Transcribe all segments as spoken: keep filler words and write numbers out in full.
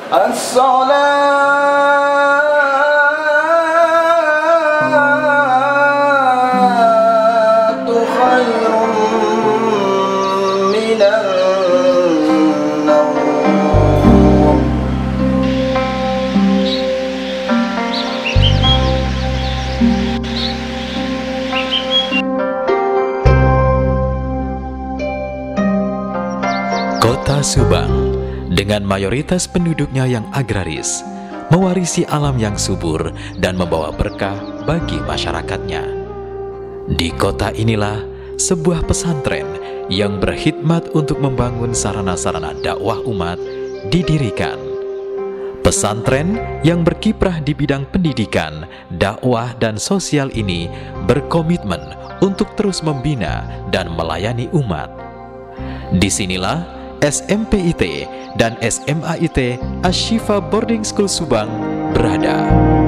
As-salatu khairun minan nawm. Kota Subang dengan mayoritas penduduknya yang agraris, mewarisi alam yang subur dan membawa berkah bagi masyarakatnya. Di kota inilah sebuah pesantren yang berkhidmat untuk membangun sarana-sarana dakwah umat didirikan. Pesantren yang berkiprah di bidang pendidikan, dakwah, dan sosial ini berkomitmen untuk terus membina dan melayani umat. Disinilah S M P I T dan S M A I T Asy-Syifa Boarding School Subang berada.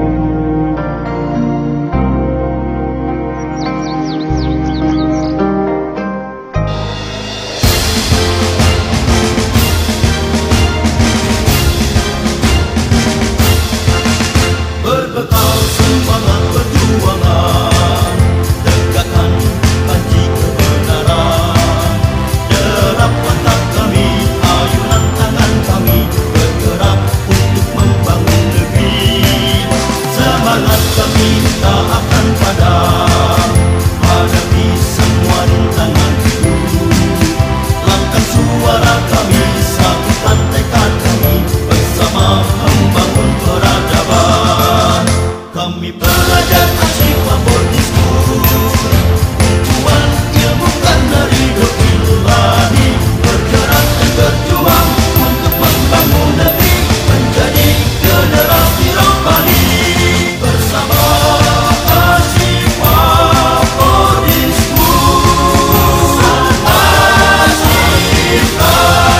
Berbekal semangat perjuangan, tegakkan janji kebenaran, derap mata kami, ayunan tangan kami, bergerak untuk membangun negeri. Semangat kami tak akan padam, hadapi semua rintangan hidup. Langkan suara kami, satukan tekad kami, bersama membangun peradaban. Kami pelajar Asy-Syifa Boarding School, tujuan ilmu kan dari Ilahi, bergerak dan berjuang untuk membangun negeri, menjadi generasi rohani. Bersama Asy-Syifa Boarding School, Asy-Syifa.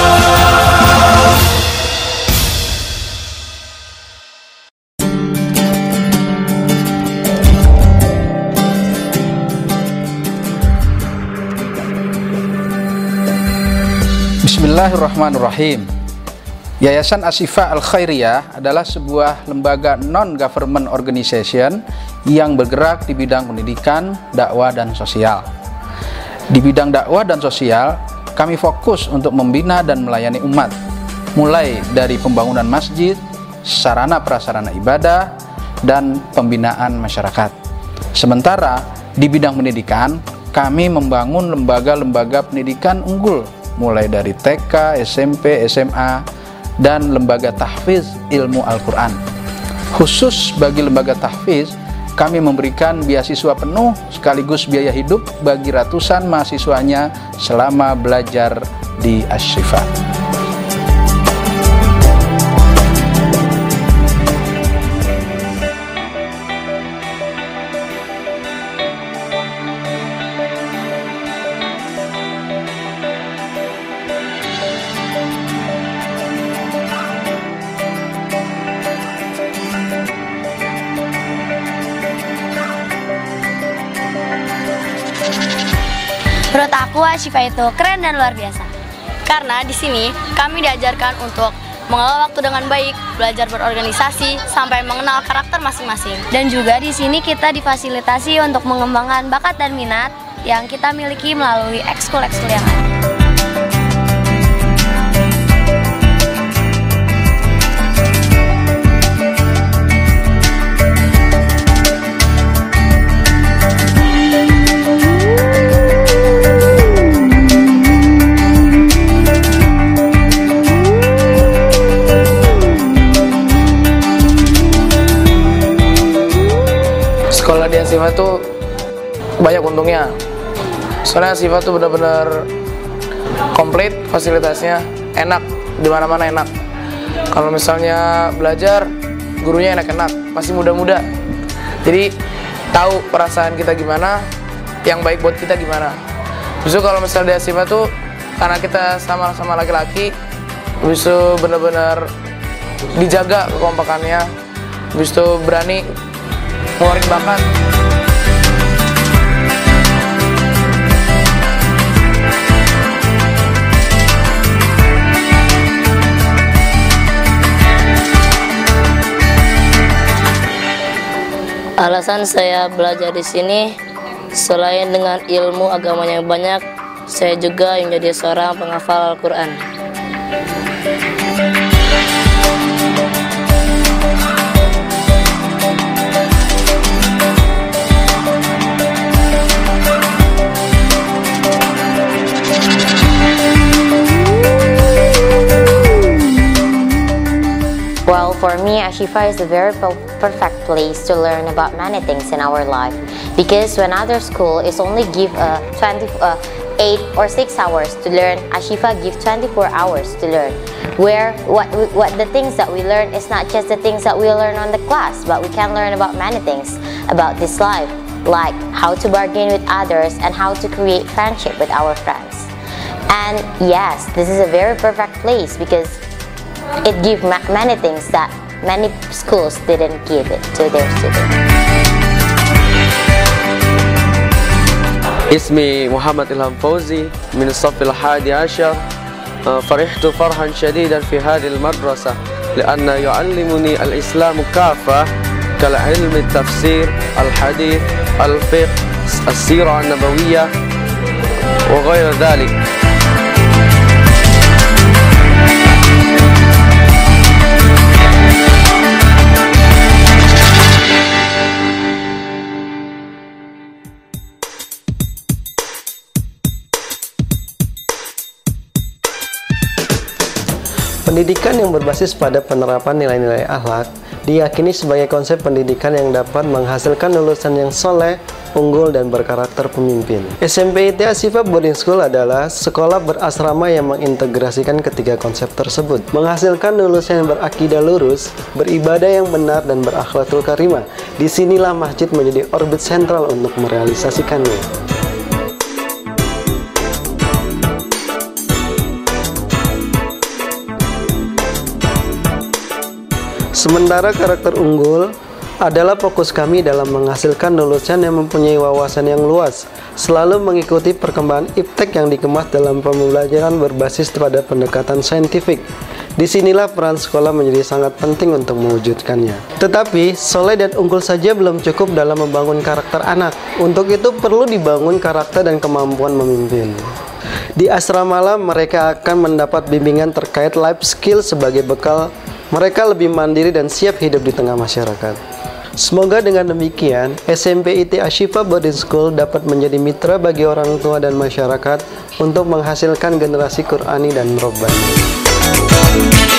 Bismillahirrahmanirrahim. Yayasan Asy-Syifa Al-Khairiyah adalah sebuah lembaga non-government organization yang bergerak di bidang pendidikan, dakwah, dan sosial. Di bidang dakwah dan sosial, kami fokus untuk membina dan melayani umat, mulai dari pembangunan masjid, sarana prasarana ibadah, dan pembinaan masyarakat. Sementara di bidang pendidikan, kami membangun lembaga-lembaga pendidikan unggul, mulai dari T K, S M P, S M A, dan lembaga tahfiz ilmu Al-Quran. Khusus bagi lembaga tahfiz, kami memberikan beasiswa penuh sekaligus biaya hidup bagi ratusan mahasiswanya selama belajar di Asy-Syifa. Menurut aku Asy-Syifa itu keren dan luar biasa. Karena di sini kami diajarkan untuk mengelola waktu dengan baik, belajar berorganisasi, sampai mengenal karakter masing-masing. Dan juga di sini kita difasilitasi untuk mengembangkan bakat dan minat yang kita miliki melalui ekskul-ekskul yang ada. Sekolah di Asy-Syifa tuh banyak untungnya. Soalnya Asy-Syifa tuh benar-benar komplit, fasilitasnya enak, di mana-mana enak. Kalau misalnya belajar, gurunya enak-enak, masih muda-muda. Jadi tahu perasaan kita gimana, yang baik buat kita gimana. Justru kalau misalnya di Asy-Syifa tuh karena kita sama-sama laki-laki, justru benar-benar dijaga kekompakannya, justru berani ngeluarin bakat. Alasan saya belajar di sini, selain dengan ilmu agamanya yang banyak, saya juga menjadi seorang penghafal Al-Quran. Well, for me, Ashifa is a very perfect place to learn about many things in our life, because when other school is only give uh, twenty, uh, eight or six hours to learn, Ashifa give twenty-four hours to learn. Where what what the things that we learn is not just the things that we learn on the class, but we can learn about many things about this life, like how to bargain with others and how to create friendship with our friends. And yes, this is a very perfect place because it gives ma many things that many schools didn't give it to their students. اسمي محمد إلهام فوزي من الصف الحادي عشر. فرحت فرحا شديدا في هذه المدرسة لأن يعلمني الإسلام كافة كالعلم التفسير، الحديث، الفقه، السيرة النبوية وغير ذلك. Pendidikan yang berbasis pada penerapan nilai-nilai akhlak diyakini sebagai konsep pendidikan yang dapat menghasilkan lulusan yang soleh, unggul, dan berkarakter pemimpin. S M P I T Ashifa Boarding School adalah sekolah berasrama yang mengintegrasikan ketiga konsep tersebut, menghasilkan lulusan yang berakidah lurus, beribadah yang benar, dan berakhlakul karimah. Disinilah masjid menjadi orbit sentral untuk merealisasikannya. Sementara karakter unggul adalah fokus kami dalam menghasilkan lulusan yang mempunyai wawasan yang luas, selalu mengikuti perkembangan iptek yang dikemas dalam pembelajaran berbasis pada pendekatan saintifik. Disinilah peran sekolah menjadi sangat penting untuk mewujudkannya. Tetapi, soleh dan unggul saja belum cukup dalam membangun karakter anak. Untuk itu perlu dibangun karakter dan kemampuan memimpin. Di asrama malam, mereka akan mendapat bimbingan terkait life skill sebagai bekal mereka lebih mandiri dan siap hidup di tengah masyarakat. Semoga dengan demikian, S M P I T Ashifa Boarding School dapat menjadi mitra bagi orang tua dan masyarakat untuk menghasilkan generasi Qur'ani dan Rabbani.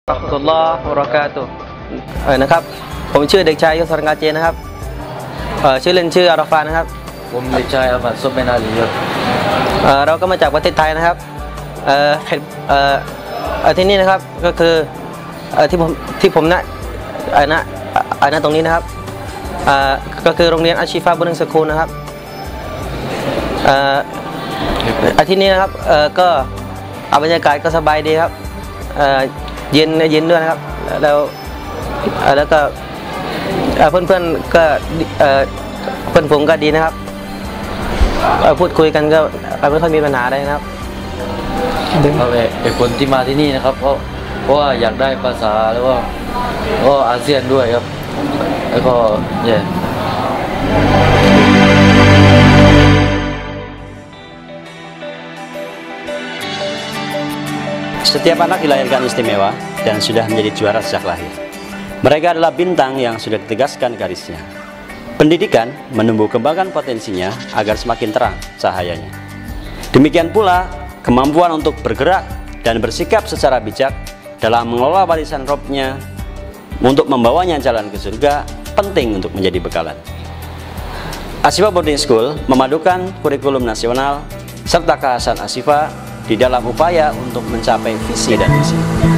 Warahmatullahi wabarakatuh เออนะครับผมชื่อเด็กชายยศรกาเจนนะครับเออชื่อเล่นชื่ออาราฟานะครับผมเด็กชายอามัดซุบเบนาลีครับเออเราก็มาจากประเทศไทยนะครับเออเออที่นี่นะครับก็คือเออที่ผมที่ผมนะไอ้นะไอ้นะตรงนี้นะครับเออก็คือโรงเรียนอาชีฟาบุญสกุลนะครับเออไอ้ที่นี่นะครับเออก็บรรยากาศก็สบายดีครับเออเย็นเย็นด้วยนะครับแล้วแล้วก็เพื่อนเพื่อนก็เพื่อนผมก็ดีนะครับพูดคุยกันก็ไม่ค่อยมีปัญหาอะไรนะครับเอาไอ้คนที่มาที่นี่นะครับเพราะเพราะว่าอยากได้ภาษาแล้วก็ก็อาเซียนด้วยครับแล้วก็เนี่ย Setiap anak dilahirkan istimewa dan sudah menjadi juara sejak lahir. Mereka adalah bintang yang sudah ditegaskan garisnya. Pendidikan menumbuh kembangkan potensinya agar semakin terang cahayanya. Demikian pula, kemampuan untuk bergerak dan bersikap secara bijak dalam mengelola warisan Robnya untuk membawanya jalan ke surga penting untuk menjadi bekalan. Ashifa Boarding School memadukan kurikulum nasional serta kekhasan Ashifa di dalam upaya untuk mencapai visi dan misi.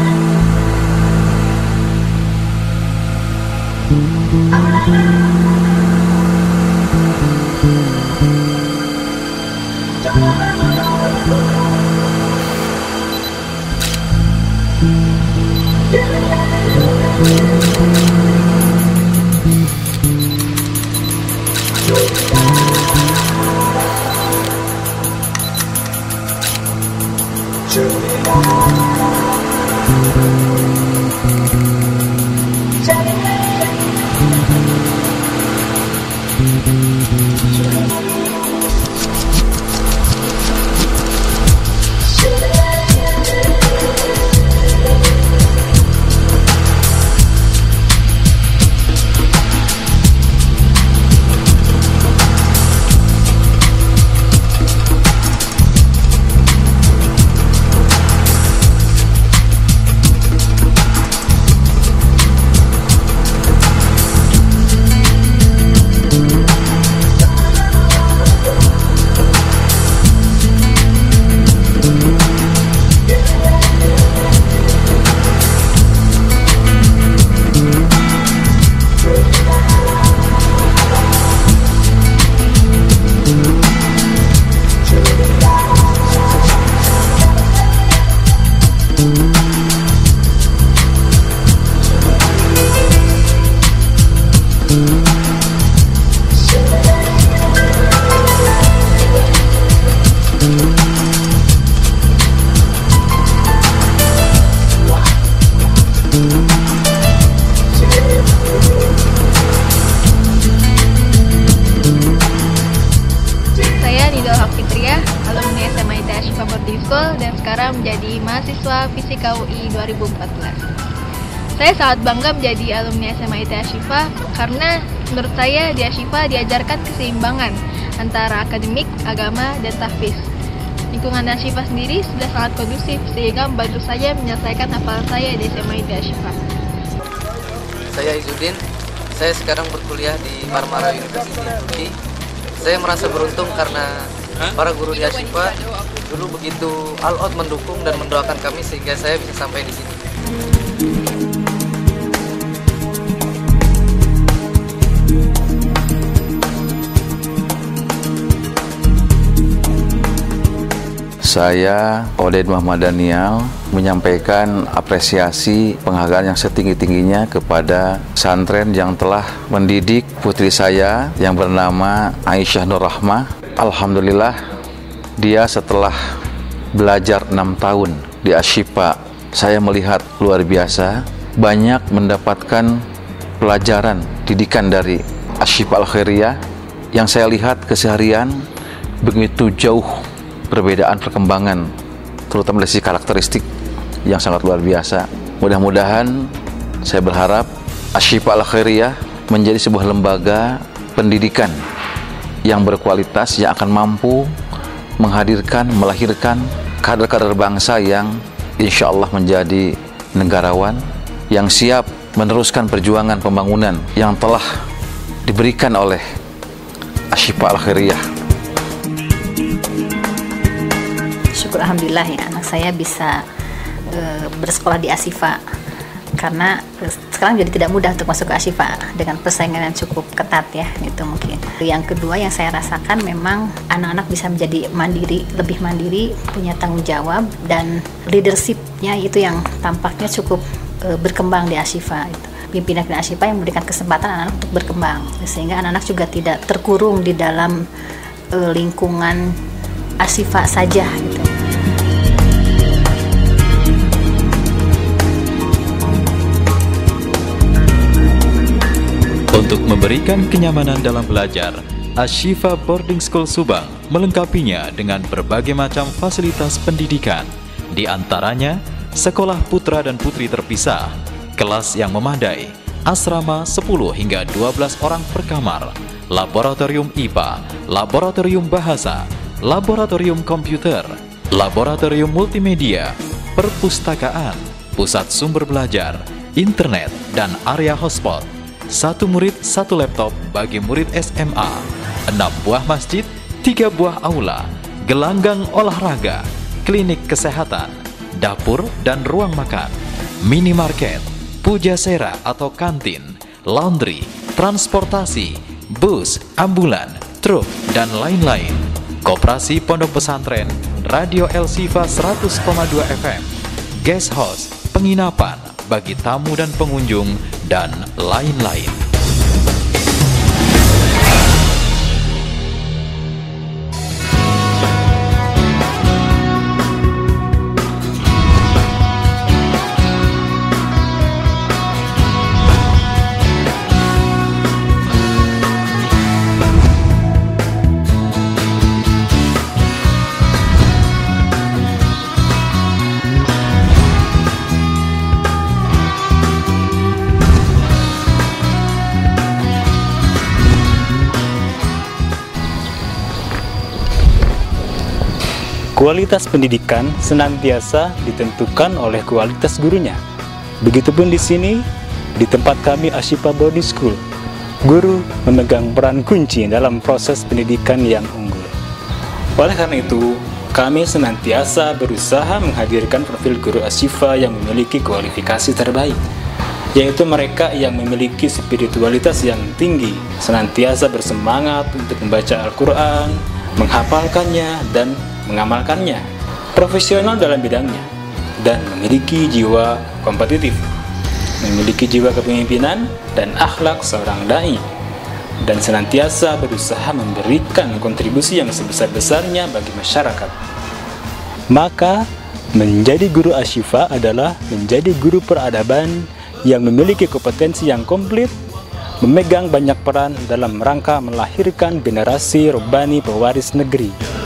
dan sekarang menjadi mahasiswa Fisika U I dua ribu empat belas. Saya sangat bangga menjadi alumni S M A I T Ashifa karena menurut saya di Ashifa diajarkan keseimbangan antara akademik, agama, dan tahfiz. Lingkungan Ashifa sendiri sudah sangat kondusif sehingga membantu saya menyelesaikan hafalan saya di S M A I T Ashifa. Saya Izudin, saya sekarang berkuliah di Marmara University. Saya merasa beruntung karena para guru di Ashifa dulu begitu all out mendukung dan mendoakan kami sehingga saya bisa sampai di sini. Saya, Oded Muhammad Daniel, menyampaikan apresiasi penghargaan yang setinggi-tingginya kepada santren yang telah mendidik putri saya yang bernama Aisyah Nur Rahmah. Alhamdulillah, dia setelah belajar enam tahun di Ashifa, saya melihat luar biasa, banyak mendapatkan pelajaran didikan dari Ashifa Al-Khairiyah yang saya lihat keseharian begitu jauh perbedaan perkembangan, terutama dari sisi karakteristik yang sangat luar biasa. Mudah-mudahan saya berharap Ashifa Al-Khairiyah menjadi sebuah lembaga pendidikan yang berkualitas, yang akan mampu menghadirkan, melahirkan kader-kader bangsa yang insya Allah menjadi negarawan yang siap meneruskan perjuangan pembangunan yang telah diberikan oleh Asy-Syifa Al-Khairiyah. Syukur alhamdulillah ya, anak saya bisa e, bersekolah di Asy-Syifa, karena e, sekarang jadi tidak mudah untuk masuk ke Asy-Syifa dengan persaingan yang cukup ketat ya, itu mungkin. Yang kedua yang saya rasakan memang anak-anak bisa menjadi mandiri, lebih mandiri, punya tanggung jawab, dan leadership-nya itu yang tampaknya cukup e, berkembang di Asy-Syifa itu. Pimpinan Asy-Syifa yang memberikan kesempatan anak-anak untuk berkembang, sehingga anak-anak juga tidak terkurung di dalam e, lingkungan Asy-Syifa saja gitu. Untuk memberikan kenyamanan dalam belajar, Asy-Syifa Boarding School Subang melengkapinya dengan berbagai macam fasilitas pendidikan, di antaranya sekolah putra dan putri terpisah, kelas yang memadai, asrama sepuluh hingga dua belas orang per kamar, laboratorium I P A, laboratorium bahasa, laboratorium komputer, laboratorium multimedia, perpustakaan, pusat sumber belajar, internet, dan area hotspot. Satu murid, satu laptop bagi murid S M A, enam buah masjid, tiga buah aula, gelanggang olahraga, klinik kesehatan, dapur dan ruang makan, minimarket, pujasera atau kantin, laundry, transportasi, bus, ambulan, truk, dan lain-lain. Koperasi Pondok Pesantren, Radio El-Syifa seratus koma dua F M, guest house, penginapan bagi tamu dan pengunjung, dan lain-lain. Kualitas pendidikan senantiasa ditentukan oleh kualitas gurunya. Begitupun di sini, di tempat kami Asy-Syifa Boarding School, guru memegang peran kunci dalam proses pendidikan yang unggul. Oleh karena itu, kami senantiasa berusaha menghadirkan profil guru Asy-Syifa yang memiliki kualifikasi terbaik, yaitu mereka yang memiliki spiritualitas yang tinggi, senantiasa bersemangat untuk membaca Al-Quran, menghafalkannya, dan mengamalkannya, profesional dalam bidangnya, dan memiliki jiwa kompetitif, memiliki jiwa kepemimpinan dan akhlak seorang dai, dan senantiasa berusaha memberikan kontribusi yang sebesar-besarnya bagi masyarakat. Maka, menjadi guru Asy-Syifa adalah menjadi guru peradaban yang memiliki kompetensi yang komplit, memegang banyak peran dalam rangka melahirkan generasi Rabbani pewaris negeri.